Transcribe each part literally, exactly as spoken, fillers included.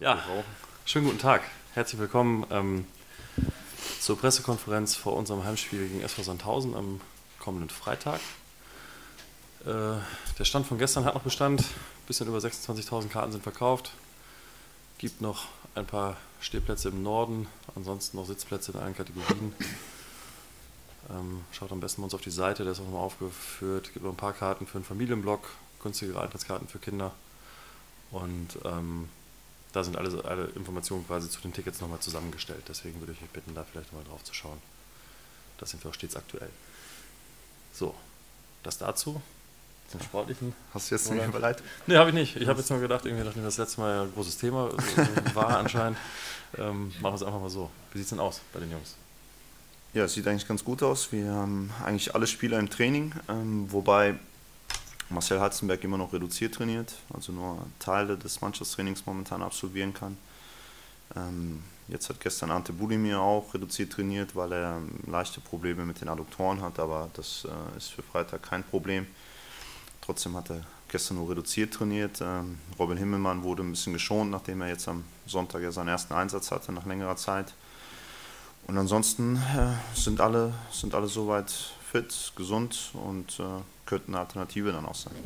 Ja, schönen guten Tag. Herzlich willkommen ähm, zur Pressekonferenz vor unserem Heimspiel gegen S V Sandhausen am kommenden Freitag. Äh, der Stand von gestern hat noch Bestand. Ein bisschen über sechsundzwanzigtausend Karten sind verkauft. Gibt noch ein paar Stehplätze im Norden, ansonsten noch Sitzplätze in allen Kategorien. Ähm, schaut am besten bei uns auf die Seite, der ist auch nochmal aufgeführt. Es gibt noch ein paar Karten für einen Familienblock, günstigere Eintrittskarten für Kinder. Und ähm, da sind alle, alle Informationen quasi zu den Tickets nochmal zusammengestellt. Deswegen würde ich euch bitten, da vielleicht mal drauf zu schauen. Das sind wir auch stets aktuell. So, das dazu. Zum Sportlichen. Hast du jetzt nicht überleitet? Nee, habe ich nicht. Ich habe jetzt nur gedacht, irgendwie, nachdem das letzte Mal ein großes Thema war anscheinend, ähm, machen wir es einfach mal so. Wie sieht es denn aus bei den Jungs? Ja, es sieht eigentlich ganz gut aus. Wir haben eigentlich alle Spieler im Training, ähm, wobei Marcel Halzenberg immer noch reduziert trainiert, also nur Teile des Mannschaftstrainings momentan absolvieren kann. Ähm, jetzt hat gestern Ante Budimir auch reduziert trainiert, weil er leichte Probleme mit den Adduktoren hat, aber das äh, ist für Freitag kein Problem. Trotzdem hat er gestern nur reduziert trainiert. Ähm, Robin Himmelmann wurde ein bisschen geschont, nachdem er jetzt am Sonntag ja seinen ersten Einsatz hatte, nach längerer Zeit. Und ansonsten äh, sind alle, sind alle soweit fit, gesund und äh, könnten eine Alternative dann auch sein.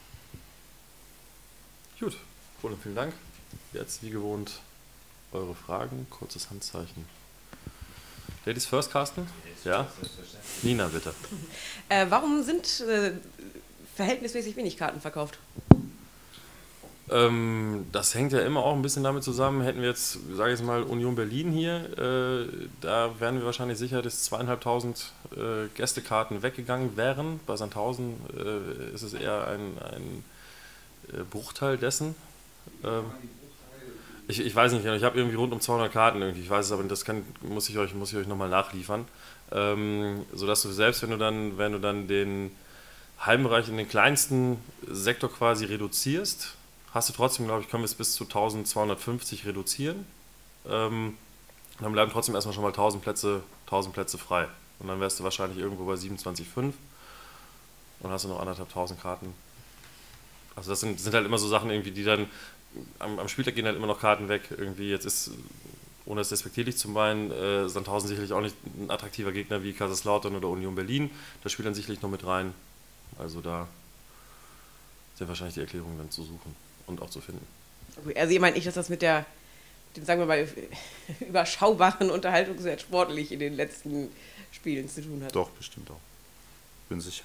Gut, Roland, vielen Dank. Jetzt wie gewohnt eure Fragen, kurzes Handzeichen. Ladies first, Carsten? Ja? Nina, bitte. Äh, warum sind äh, verhältnismäßig wenig Karten verkauft? Ähm, das hängt ja immer auch ein bisschen damit zusammen. Hätten wir jetzt, sage ich jetzt mal, Union Berlin hier, äh, da wären wir wahrscheinlich sicher, dass zweieinhalbtausend äh, Gästekarten weggegangen wären. Bei Sandhausen äh, ist es eher ein, ein äh, Bruchteil dessen. Ähm, ich, ich weiß nicht, ich habe irgendwie rund um zweihundert Karten irgendwie. Ich weiß es aber nicht, das kann, muss ich euch, muss ich euch nochmal nachliefern. Ähm, sodass du selbst, wenn du dann, wenn du dann den Heimbereich in den kleinsten Sektor quasi reduzierst, hast du trotzdem, glaube ich, können wir es bis zu eintausendzweihundertfünfzig reduzieren. Ähm, dann bleiben trotzdem erstmal schon mal tausend Plätze, tausend Plätze frei. Und dann wärst du wahrscheinlich irgendwo bei siebenundzwanzig Komma fünf und hast du noch anderthalbtausend Karten. Also das sind, sind halt immer so Sachen irgendwie, die dann, am, am Spieltag gehen halt immer noch Karten weg. Irgendwie jetzt ist, ohne es despektierlich zu meinen, äh, Sandhausen sicherlich auch nicht ein attraktiver Gegner wie Kaiserslautern oder Union Berlin. Das spielt dann sicherlich noch mit rein. Also da sind wahrscheinlich die Erklärungen dann zu suchen und auch zu finden. Okay, also ihr meint nicht, dass das mit der, dem, sagen wir mal, überschaubaren Unterhaltungswert sportlich in den letzten Spielen zu tun hat? Doch, bestimmt auch. Bin sicher.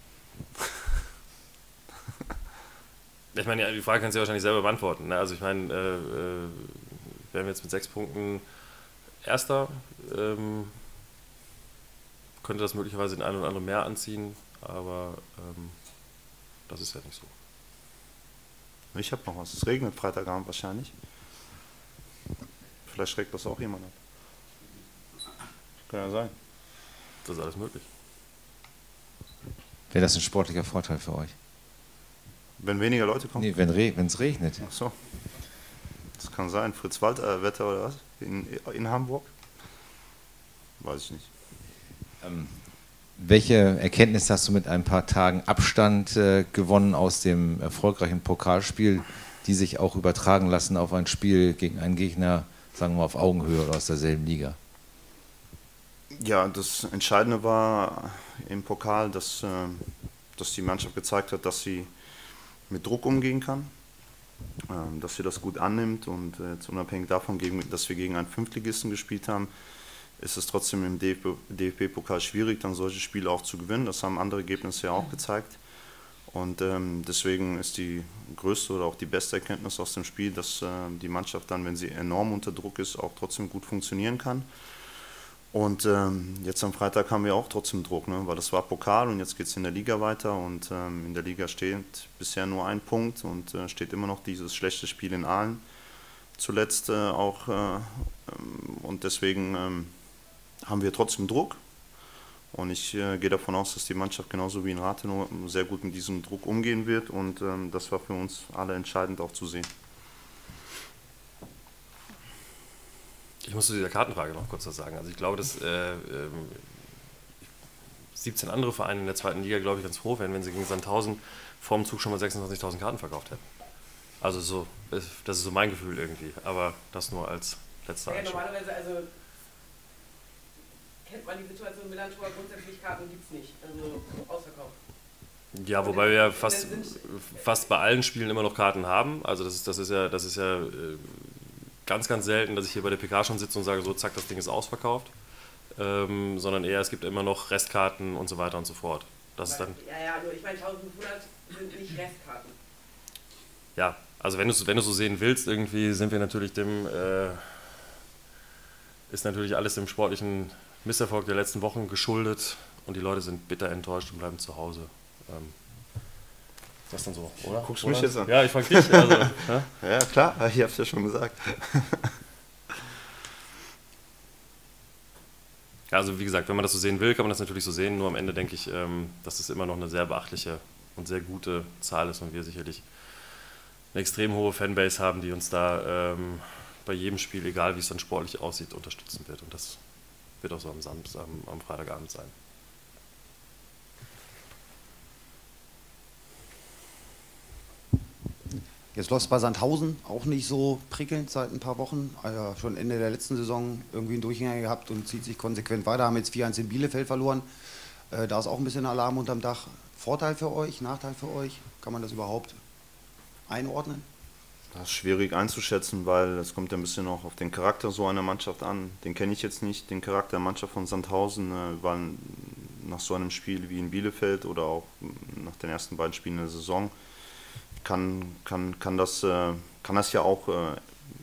Ich meine, ja, die Frage kannst du ja wahrscheinlich selber beantworten. Ne? Also ich meine, äh, äh, wären wir jetzt mit sechs Punkten Erster, ähm, könnte das möglicherweise den einen oder anderen mehr anziehen, aber ähm, das ist ja nicht so. Ich habe noch was. Es regnet Freitagabend wahrscheinlich. Vielleicht schreckt das auch jemand ab. Kann ja sein. Das ist alles möglich. Wäre das ein sportlicher Vorteil für euch? Wenn weniger Leute kommen? Nee, wenn re es regnet. Ach so. Das kann sein. Fritz-Walter-Wetter oder was? In, in Hamburg? Weiß ich nicht. Ähm, welche Erkenntnis hast du mit ein paar Tagen Abstand äh, gewonnen aus dem erfolgreichen Pokalspiel, die sich auch übertragen lassen auf ein Spiel gegen einen Gegner, sagen wir mal auf Augenhöhe oder aus derselben Liga? Ja, das Entscheidende war im Pokal, dass, äh, dass die Mannschaft gezeigt hat, dass sie mit Druck umgehen kann, äh, dass sie das gut annimmt und äh, jetzt unabhängig davon, gegen, dass wir gegen einen Fünftligisten gespielt haben, ist es trotzdem im D F B-Pokal schwierig, dann solche Spiele auch zu gewinnen. Das haben andere Ergebnisse ja auch gezeigt. Und ähm, deswegen ist die größte oder auch die beste Erkenntnis aus dem Spiel, dass äh, die Mannschaft dann, wenn sie enorm unter Druck ist, auch trotzdem gut funktionieren kann. Und ähm, jetzt am Freitag haben wir auch trotzdem Druck, ne? Weil das war Pokal und jetzt geht es in der Liga weiter und ähm, in der Liga steht bisher nur ein Punkt und äh, steht immer noch dieses schlechte Spiel in Aalen zuletzt äh, auch äh, und deswegen ähm, haben wir trotzdem Druck und ich äh, gehe davon aus, dass die Mannschaft genauso wie in Rathenow sehr gut mit diesem Druck umgehen wird und ähm, das war für uns alle entscheidend auch zu sehen. Ich muss zu dieser Kartenfrage noch kurz was sagen. Also ich glaube, dass äh, äh, siebzehn andere Vereine in der zweiten Liga, glaube ich, ganz froh wären, wenn sie gegen Sandhausen vor dem Zug schon mal sechsundzwanzigtausend Karten verkauft hätten. Also so, das ist so mein Gefühl irgendwie, aber das nur als letzter Ja, Einschub. normalerweise also kennt man die Situation mit Millantor, grundsätzlich Karten gibt es nicht, also ausverkauft. Ja, wobei wir ja fast, fast bei allen Spielen immer noch Karten haben. Also das ist, das ist ja, das ist ja äh, ganz, ganz selten, dass ich hier bei der P K schon sitze und sage, so zack, das Ding ist ausverkauft. Ähm, sondern eher, es gibt immer noch Restkarten und so weiter und so fort. Das ist dann, ja, ja, nur ich meine, eintausendfünfhundert sind nicht Restkarten. ja, also wenn du es wenn du so sehen willst, irgendwie sind wir natürlich dem, äh, ist natürlich alles dem sportlichen Misserfolg der letzten Wochen geschuldet und die Leute sind bitter enttäuscht und bleiben zu Hause. Ähm, ist das dann so, oder? Guckst du oder? mich jetzt an? Ja, ich frag dich. Also, ja? Ja, klar, ich hab's ja schon gesagt. Ja, also wie gesagt, wenn man das so sehen will, kann man das natürlich so sehen. Nur am Ende denke ich, ähm, dass das immer noch eine sehr beachtliche und sehr gute Zahl ist und wir sicherlich eine extrem hohe Fanbase haben, die uns da ähm, bei jedem Spiel, egal wie es dann sportlich aussieht, unterstützen wird. Und das wird auch so am, Samstag, am, am Freitagabend sein. Jetzt läuft es bei Sandhausen auch nicht so prickelnd seit ein paar Wochen. Also schon Ende der letzten Saison irgendwie einen Durchhänger gehabt und zieht sich konsequent weiter. Haben jetzt vier eins in Bielefeld verloren. Äh, da ist auch ein bisschen Alarm unterm Dach. Vorteil für euch, Nachteil für euch? Kann man das überhaupt einordnen? Das ist schwierig einzuschätzen, weil es kommt ja ein bisschen auch auf den Charakter so einer Mannschaft an. Den kenne ich jetzt nicht, den Charakter der Mannschaft von Sandhausen, äh, weil nach so einem Spiel wie in Bielefeld oder auch nach den ersten beiden Spielen der Saison kann, kann, kann, das, äh, kann das ja auch äh,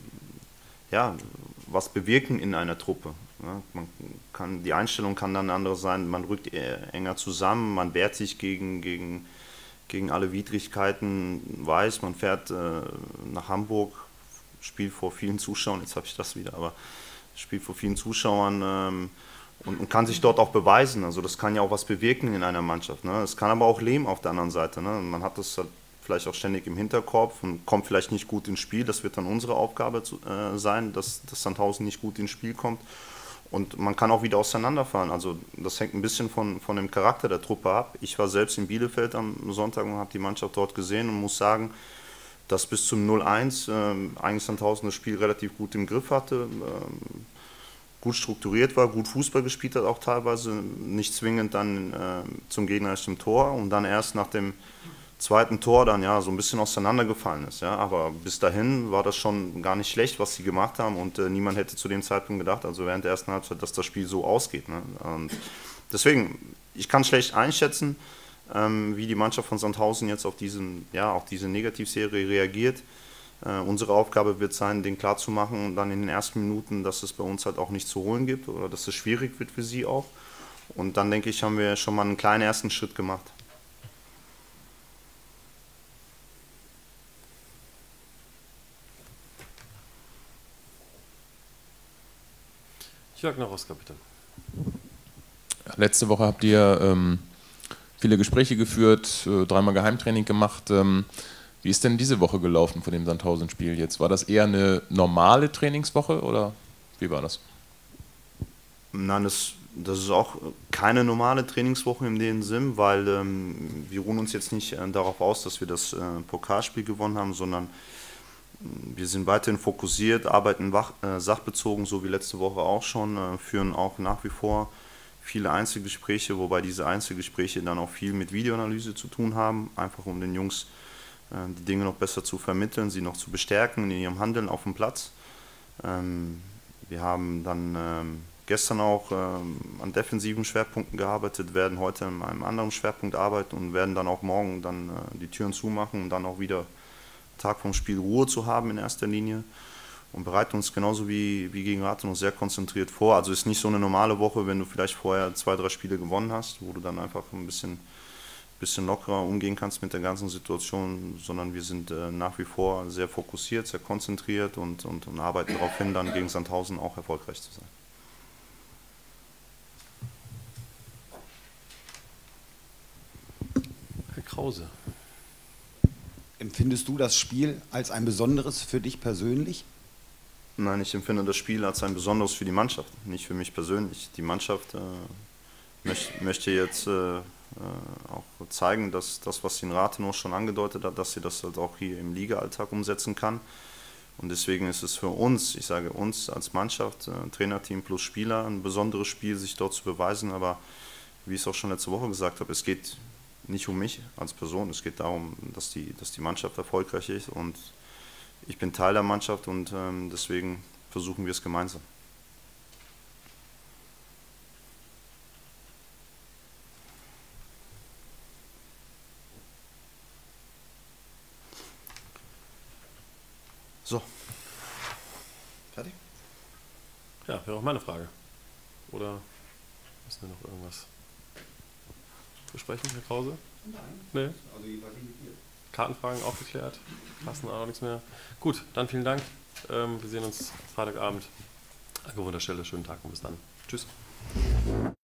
ja, was bewirken in einer Truppe. Ja, man kann, die Einstellung kann dann eine andere sein, man rückt enger zusammen, man wehrt sich gegen, gegen, gegen alle Widrigkeiten, weiß, man fährt äh, nach Hamburg, spielt vor vielen Zuschauern, jetzt habe ich das wieder, aber spielt vor vielen Zuschauern ähm, und, und kann sich dort auch beweisen. Also das kann ja auch was bewirken in einer Mannschaft. Ne? Es kann aber auch Lehm auf der anderen Seite. Ne? Man hat das halt vielleicht auch ständig im Hinterkopf und kommt vielleicht nicht gut ins Spiel. Das wird dann unsere Aufgabe zu, äh, sein, dass, dass Sandhausen nicht gut ins Spiel kommt. Und man kann auch wieder auseinanderfahren. Also das hängt ein bisschen von, von dem Charakter der Truppe ab. Ich war selbst in Bielefeld am Sonntag und habe die Mannschaft dort gesehen und muss sagen, dass bis zum null eins äh, eigentlich Sandhausen das Spiel relativ gut im Griff hatte, äh, gut strukturiert war, gut Fußball gespielt hat auch teilweise, nicht zwingend dann äh, zum gegnerischen Tor und dann erst nach dem zweiten Tor dann ja so ein bisschen auseinandergefallen ist. Ja. Aber bis dahin war das schon gar nicht schlecht, was sie gemacht haben und äh, niemand hätte zu dem Zeitpunkt gedacht, also während der ersten Halbzeit, dass das Spiel so ausgeht. Ne. Und deswegen, ich kann schlecht einschätzen, ähm, wie die Mannschaft von Sandhausen jetzt auf, diesen, ja, auf diese Negativserie reagiert. Äh, unsere Aufgabe wird sein, den klarzumachen und dann in den ersten Minuten, dass es bei uns halt auch nicht zu holen gibt oder dass es schwierig wird für sie auch. Und dann denke ich, haben wir schon mal einen kleinen ersten Schritt gemacht. Jörg Naroska, bitte. Letzte Woche habt ihr ähm, viele Gespräche geführt, äh, dreimal Geheimtraining gemacht. Ähm, wie ist denn diese Woche gelaufen von dem Sandhausen-Spiel jetzt? War das eher eine normale Trainingswoche oder wie war das? Nein, das, das ist auch keine normale Trainingswoche in dem Sinn, weil ähm, wir ruhen uns jetzt nicht äh, darauf aus, dass wir das äh, Pokalspiel gewonnen haben, sondern wir sind weiterhin fokussiert, arbeiten wach, äh, sachbezogen, so wie letzte Woche auch schon, äh, führen auch nach wie vor viele Einzelgespräche, wobei diese Einzelgespräche dann auch viel mit Videoanalyse zu tun haben, einfach um den Jungs äh, die Dinge noch besser zu vermitteln, sie noch zu bestärken in ihrem Handeln auf dem Platz. Ähm, wir haben dann ähm, gestern auch ähm, an defensiven Schwerpunkten gearbeitet, werden heute an einem anderen Schwerpunkt arbeiten und werden dann auch morgen dann äh, die Türen zumachen und dann auch wieder Tag vom Spiel Ruhe zu haben in erster Linie und bereiten uns genauso wie, wie gegen Rathenow sehr konzentriert vor. Also ist nicht so eine normale Woche, wenn du vielleicht vorher zwei, drei Spiele gewonnen hast, wo du dann einfach ein bisschen, bisschen lockerer umgehen kannst mit der ganzen Situation, sondern wir sind äh, nach wie vor sehr fokussiert, sehr konzentriert und, und, und arbeiten darauf hin, dann gegen Sandhausen auch erfolgreich zu sein. Herr Krause. Empfindest du das Spiel als ein besonderes für dich persönlich? Nein, ich empfinde das Spiel als ein besonderes für die Mannschaft, nicht für mich persönlich. Die Mannschaft äh, möcht, möchte jetzt äh, äh, auch zeigen, dass das, was sie in Rathenow schon angedeutet hat, dass sie das halt auch hier im Liga-Alltag umsetzen kann. Und deswegen ist es für uns, ich sage uns als Mannschaft, äh, Trainerteam plus Spieler, ein besonderes Spiel, sich dort zu beweisen. Aber wie ich es auch schon letzte Woche gesagt habe, es geht nicht um mich als Person, es geht darum, dass die, dass die Mannschaft erfolgreich ist. Und ich bin Teil der Mannschaft und ähm, deswegen versuchen wir es gemeinsam. So. Fertig? Ja, wäre auch meine Frage. Oder müssen wir noch irgendwas besprechen, Herr Krause? Nein. Nee. Kartenfragen auch geklärt. Passen auch nichts mehr. Gut, dann vielen Dank. Ähm, wir sehen uns Freitagabend. An gewohnter Stelle. Schönen Tag und bis dann. Tschüss.